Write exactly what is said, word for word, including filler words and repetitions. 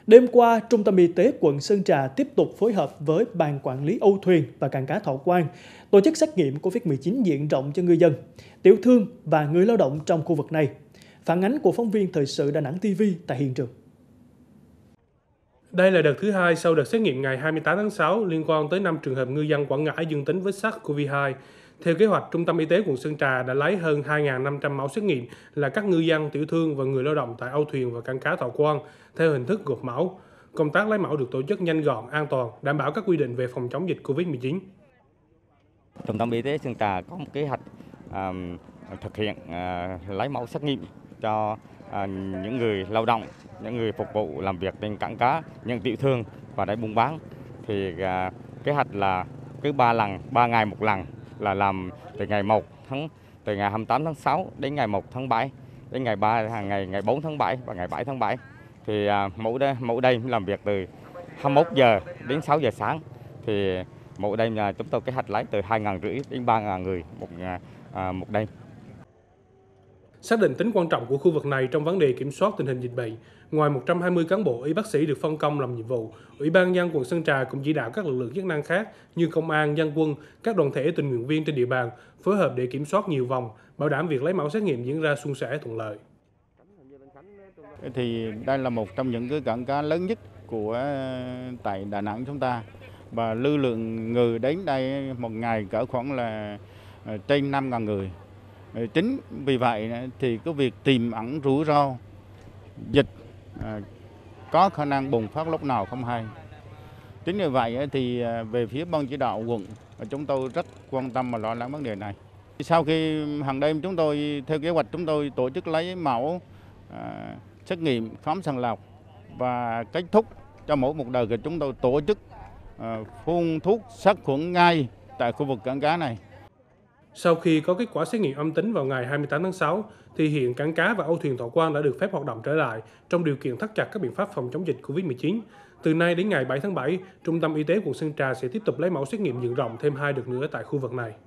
Đêm qua, Trung tâm Y tế quận Sơn Trà tiếp tục phối hợp với Ban Quản lý Âu Thuyền và Cảng cá Thọ Quang tổ chức xét nghiệm Covid mười chín diện rộng cho ngư dân, tiểu thương và người lao động trong khu vực này. Phản ánh của phóng viên Thời sự Đà Nẵng ti vi tại hiện trường. Đây là đợt thứ hai sau đợt xét nghiệm ngày hai mươi tám tháng sáu liên quan tới năm trường hợp ngư dân Quảng Ngãi dương tính với SARS-xê o vê hai. Theo kế hoạch, Trung tâm Y tế quận Sơn Trà đã lấy hơn hai nghìn năm trăm mẫu xét nghiệm là các ngư dân, tiểu thương và người lao động tại Âu Thuyền và Cảng cá Thọ Quang theo hình thức gộp mẫu. Công tác lấy mẫu được tổ chức nhanh gọn, an toàn, đảm bảo các quy định về phòng chống dịch Covid mười chín. Trung tâm Y tế Sơn Trà có một kế hoạch à, thực hiện à, lấy mẫu xét nghiệm cho à, những người lao động, những người phục vụ làm việc trên cảng cá, những tiểu thương và để buôn bán. Thì à, kế hoạch là cứ ba lần, ba ngày một lần, là làm từ ngày một tháng từ ngày hai mươi tám tháng sáu đến ngày một tháng bảy, đến ngày ba ngày ngày bốn tháng bảy và ngày bảy tháng bảy. Thì à, mỗi đây mỗi đây làm việc từ hai mươi mốt giờ đến sáu giờ sáng. Thì mỗi đêm là chúng tôi kế hoạch lấy từ hai nghìn rưỡi đến ba nghìn người một à, một đêm. Xác định tính quan trọng của khu vực này trong vấn đề kiểm soát tình hình dịch bệnh, ngoài một trăm hai mươi cán bộ y bác sĩ được phân công làm nhiệm vụ, Ủy ban nhân dân quận Sơn Trà cũng chỉ đạo các lực lượng chức năng khác như công an, dân quân, các đoàn thể tình nguyện viên trên địa bàn phối hợp để kiểm soát nhiều vòng, bảo đảm việc lấy mẫu xét nghiệm diễn ra suôn sẻ thuận lợi. Thì đây là một trong những cái cảng cá lớn nhất của tại Đà Nẵng chúng ta, và lưu lượng người đến đây một ngày cỡ khoảng là trên năm nghìn người. Chính vì vậy thì cái việc tiềm ẩn rủi ro dịch à, có khả năng bùng phát lúc nào không hay. Chính vì vậy thì về phía ban chỉ đạo quận chúng tôi rất quan tâm và lo lắng vấn đề này. Sau khi hàng đêm chúng tôi theo kế hoạch chúng tôi tổ chức lấy mẫu à, xét nghiệm khám sàng lọc, và kết thúc cho mỗi một đợt thì chúng tôi tổ chức à, phun thuốc sát khuẩn ngay tại khu vực cảng cá này. Sau khi có kết quả xét nghiệm âm tính vào ngày hai mươi tám tháng sáu, thì hiện cảng cá và Âu Thuyền Thọ Quang đã được phép hoạt động trở lại trong điều kiện thắt chặt các biện pháp phòng chống dịch Covid mười chín. Từ nay đến ngày bảy tháng bảy, Trung tâm Y tế quận Sơn Trà sẽ tiếp tục lấy mẫu xét nghiệm diện rộng thêm hai đợt nữa tại khu vực này.